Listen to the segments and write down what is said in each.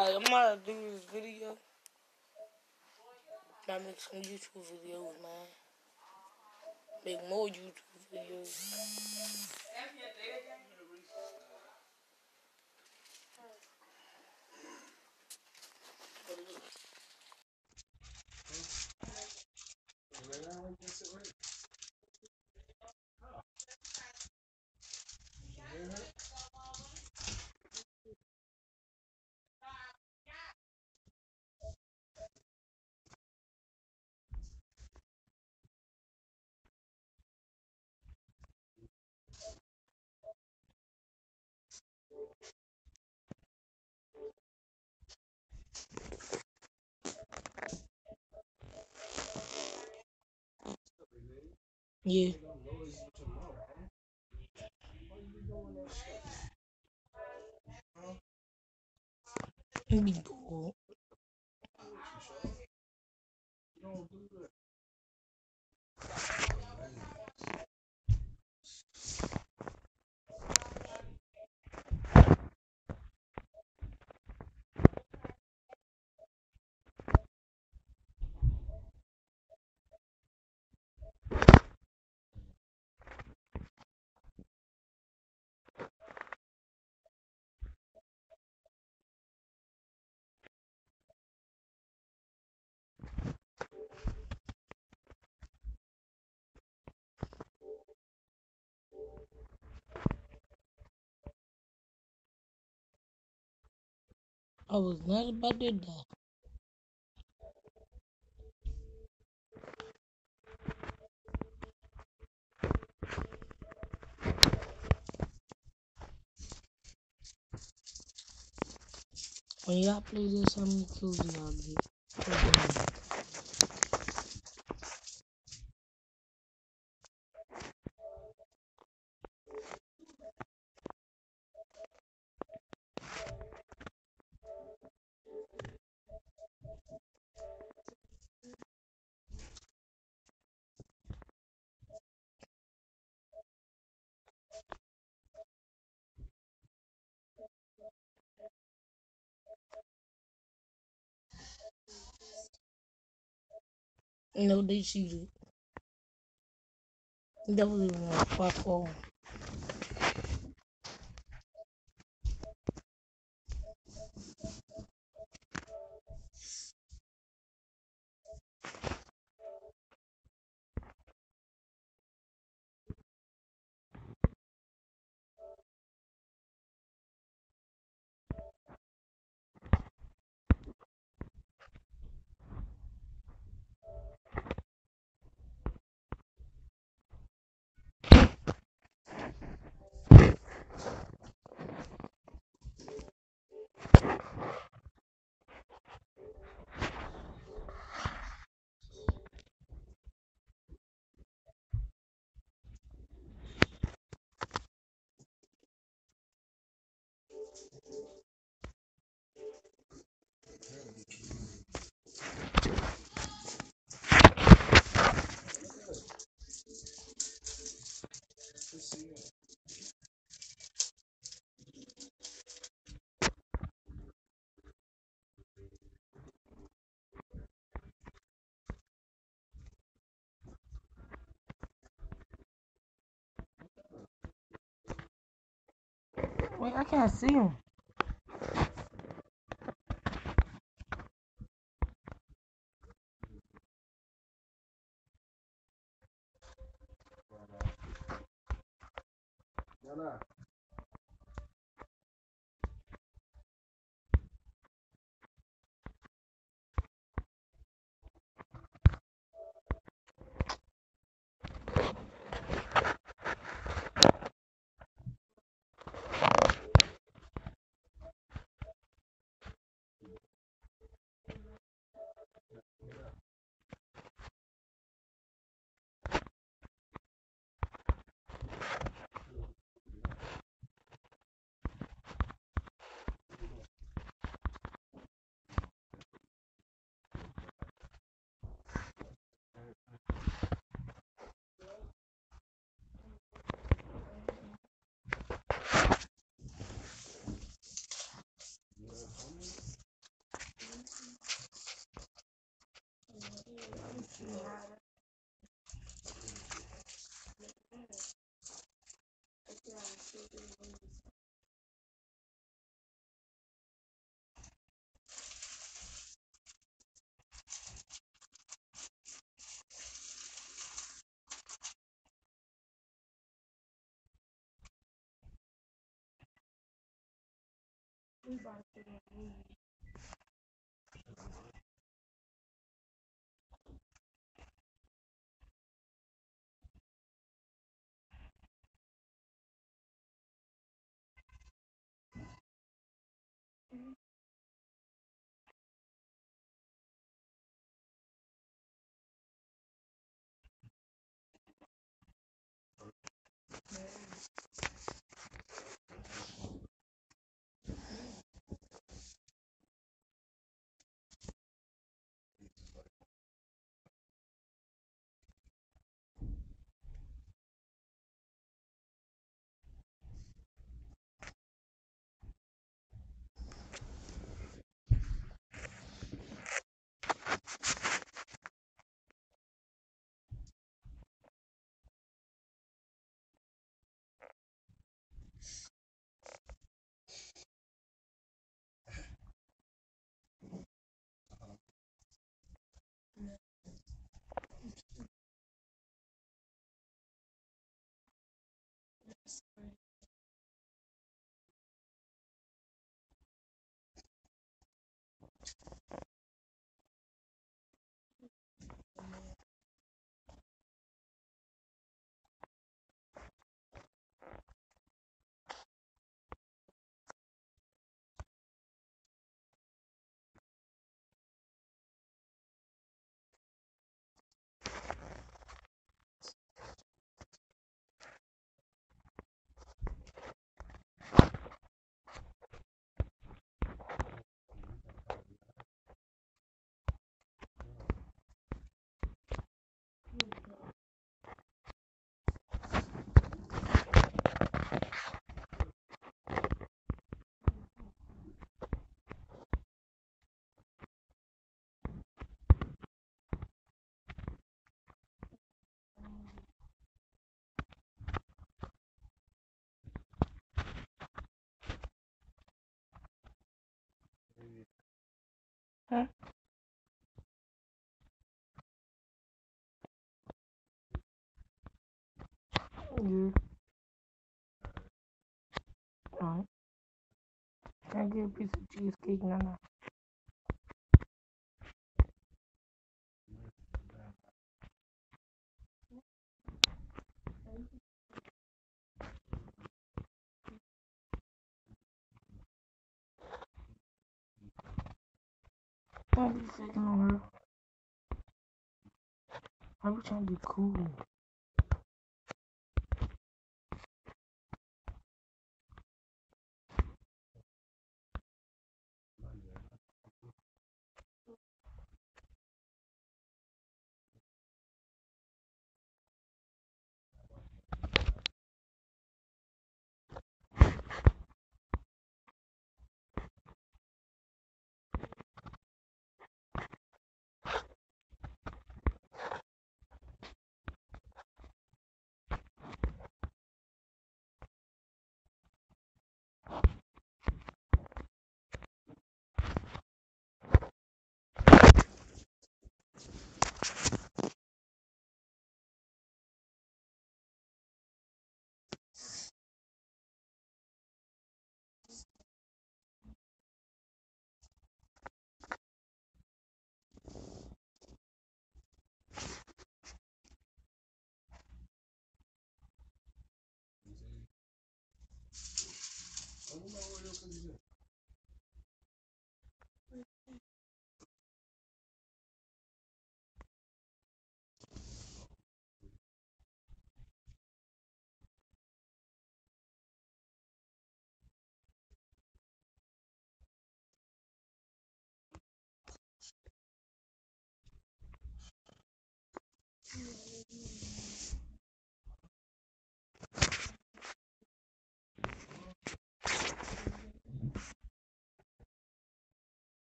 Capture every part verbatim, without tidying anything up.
Alright, I'm about to do this video. I make some YouTube videos, man. Make more YouTube videos. Yeah. Let me go. I was not about to die. When y'all play this, how many kills do y'all get? No, they cheated. That was even a five four. Wait, I can't see him. Huh? Yeah. Alright. Can I get a piece of cheesecake now? I be sitting on her. I be trying to be cool.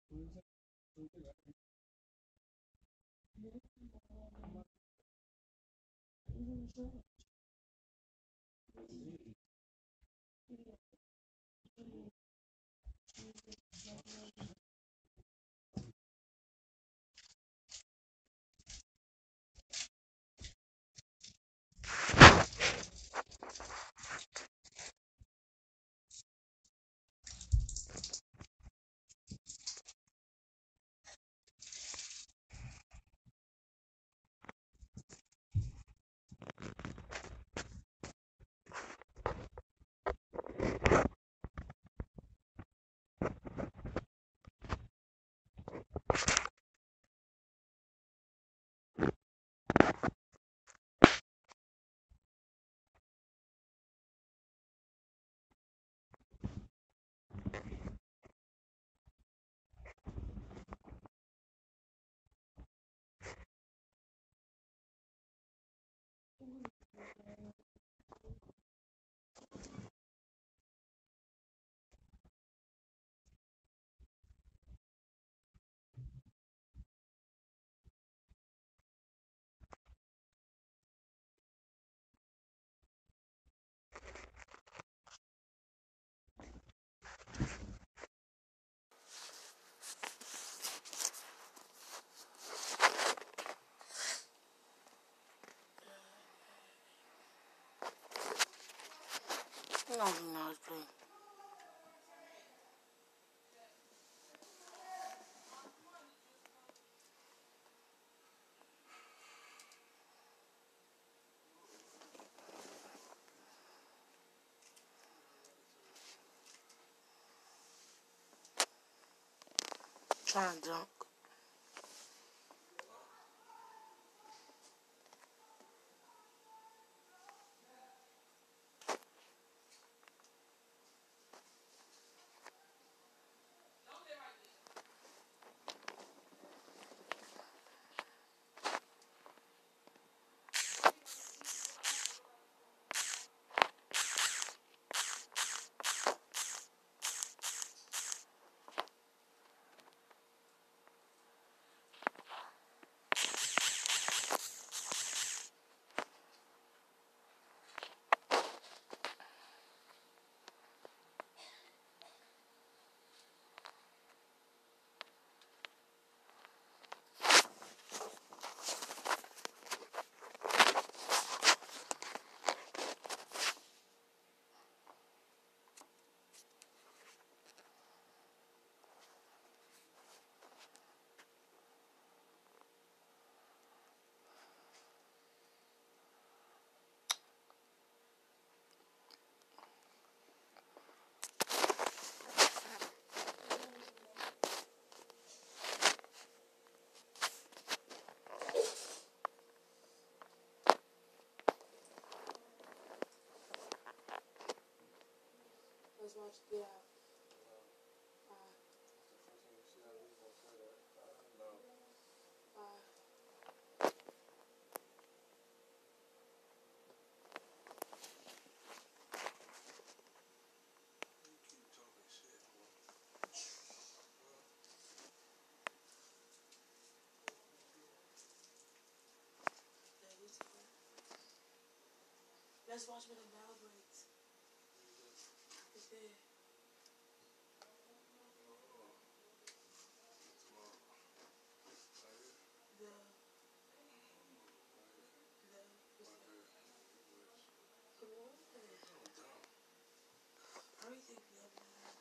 You don't do nice thing. Trying to dunk. Let's watch Get Out. Bye. Bye. Let's watch when the bell breaks. It's there. The, the, what's that? Everything the other night.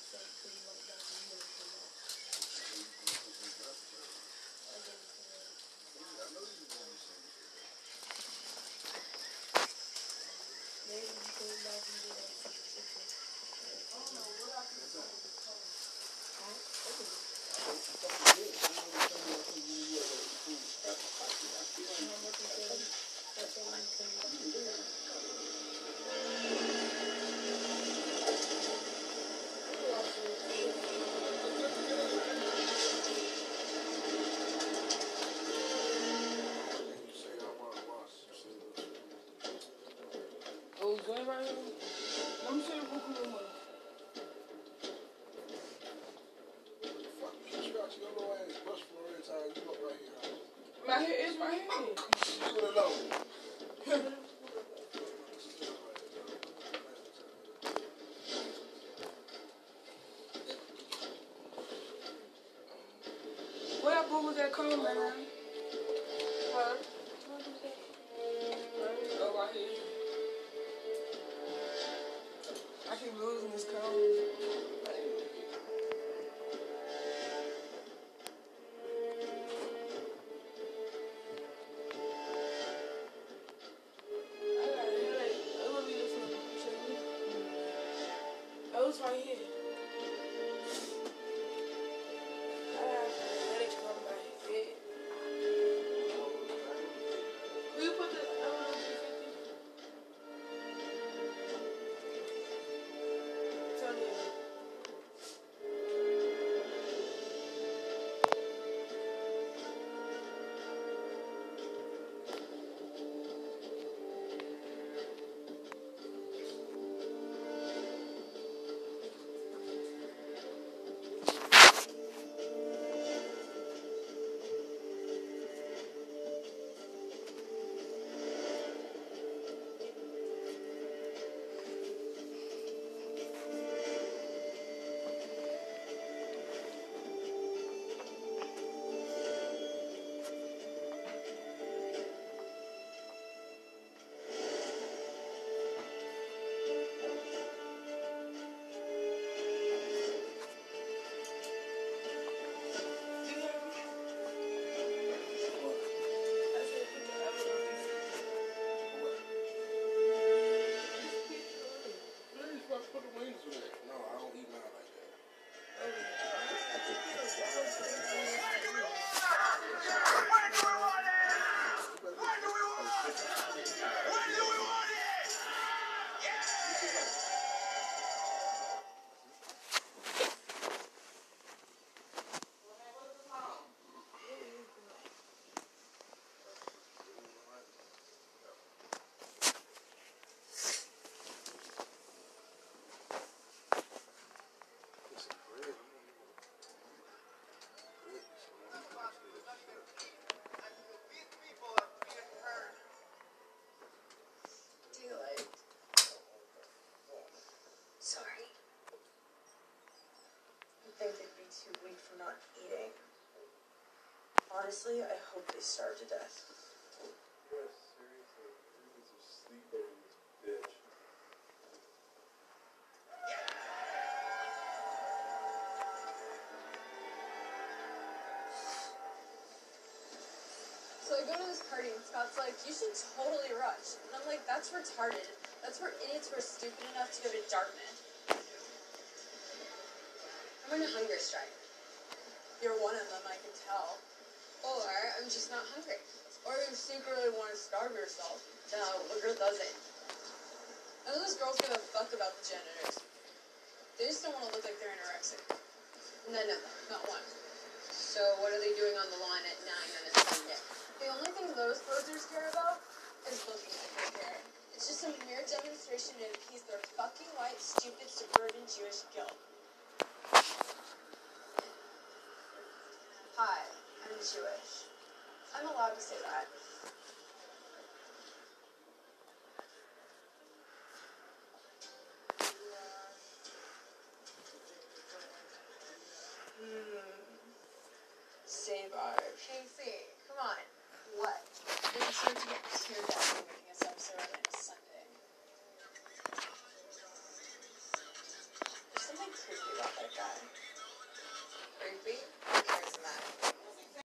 Oh, going right here? Let me see the book room. My hair is my hair. What that book was that comb, man? Huh? Oh, right here. I keep losing this comb. Oh, it's right here. I have to let it come by his head. Will you put the um, tell me. Sorry. I think they'd be too weak for not eating. Honestly, I hope they starve to death. Yes, seriously. This is a sleeper, bitch. So I go to this party and Scott's like, you should totally rush. And I'm like, that's retarded. That's for idiots who are stupid enough to go to Dartmouth. I'm on a hunger strike. You're one of them, I can tell. Or I'm just not hungry. Or you secretly want to starve yourself. No, what girl doesn't? None of those girls give a fuck about the janitors. They just don't want to look like they're anorexic. None of them. Not one. So what are they doing on the lawn at nine on a Sunday? The only thing those posers care about is looking like they care. It's just a mere demonstration to appease their fucking white, stupid, suburban Jewish guilt. Hi, I'm Jewish. I'm allowed to say that. Hmm. Save our Casey, come on. What? They deserve to get teared down for making a